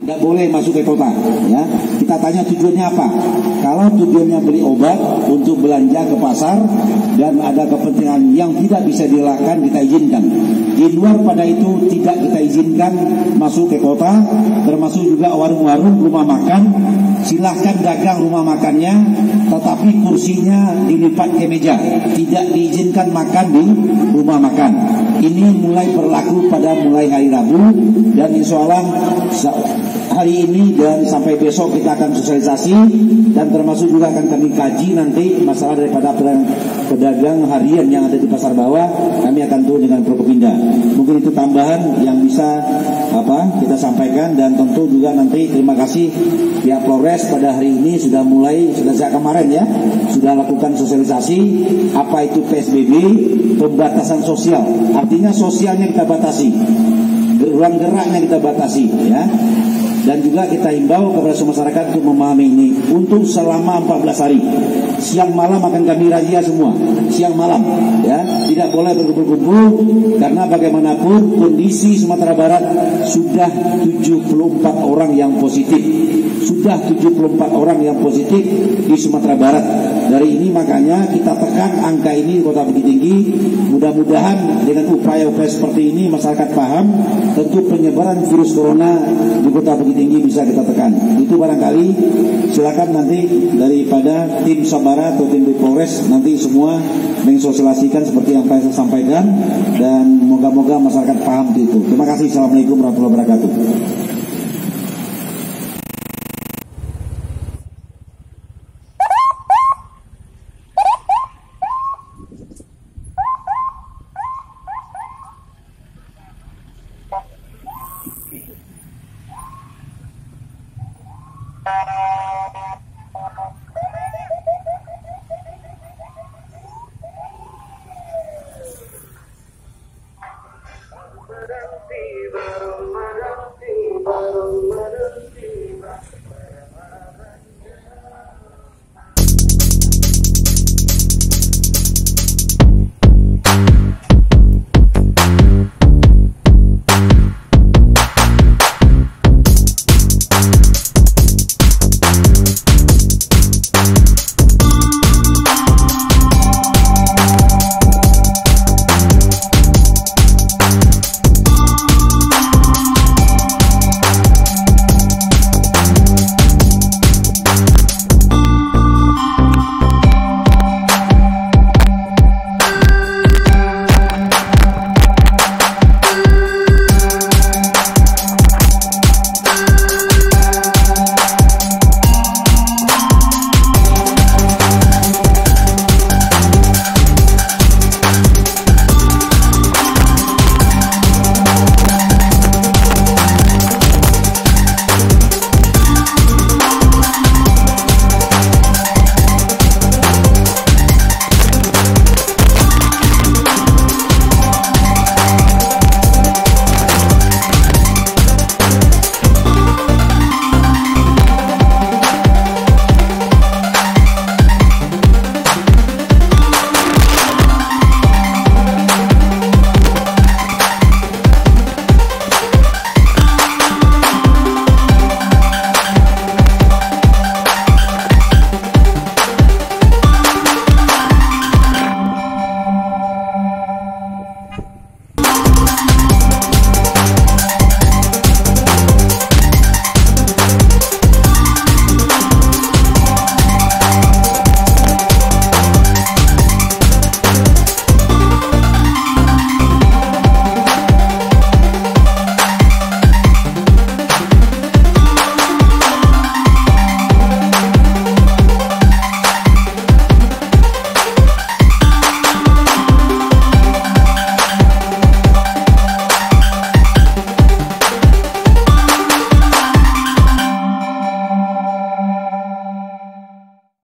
Tidak boleh masuk ke kota, ya. Kita tanya tujuannya apa? Kalau tujuannya beli obat untuk belanja ke pasar dan ada kepentingan yang tidak bisa dilakukan, kita izinkan. Di luar pada itu tidak kita izinkan masuk ke kota, termasuk juga warung-warung, rumah makan. Silahkan dagang rumah makannya, tetapi kursinya dilipat ke meja. Tidak diizinkan makan di rumah makan. Ini mulai berlaku pada mulai hari Rabu, dan insya Allah hari ini dan sampai besok kita akan sosialisasi, dan termasuk juga akan kami kaji nanti masalah daripada pedagang harian yang ada di pasar bawah. Kami akan turun dengan Prokopinda. Mungkin itu tambahan yang bisa kita sampaikan, dan tentu juga nanti terima kasih pihak Polres pada hari ini sudah sejak kemarin ya, sudah lakukan sosialisasi apa itu PSBB, pembatasan sosial. Artinya sosialnya kita batasi, ruang geraknya kita batasi ya. Dan juga kita himbau kepada semua masyarakat untuk memahami ini untuk selama 14 hari. Siang malam akan kami razia semua, siang malam ya, tidak boleh berkumpul-kumpul, karena bagaimanapun kondisi Sumatera Barat sudah 74 orang yang positif. Sudah 74 orang yang positif di Sumatera Barat. Dari ini makanya kita tekan angka ini di Kota Bukit Tinggi. Mudah-mudahan dengan upaya-upaya seperti ini masyarakat paham, tentu penyebaran virus corona di Kota Bukit Tinggi bisa kita tekan. Itu barangkali silakan nanti daripada tim Sabara atau tim di Polres nanti semua mensosialisasikan seperti yang saya sampaikan, dan moga-moga masyarakat paham itu. Terima kasih. Assalamualaikum warahmatullahi wabarakatuh.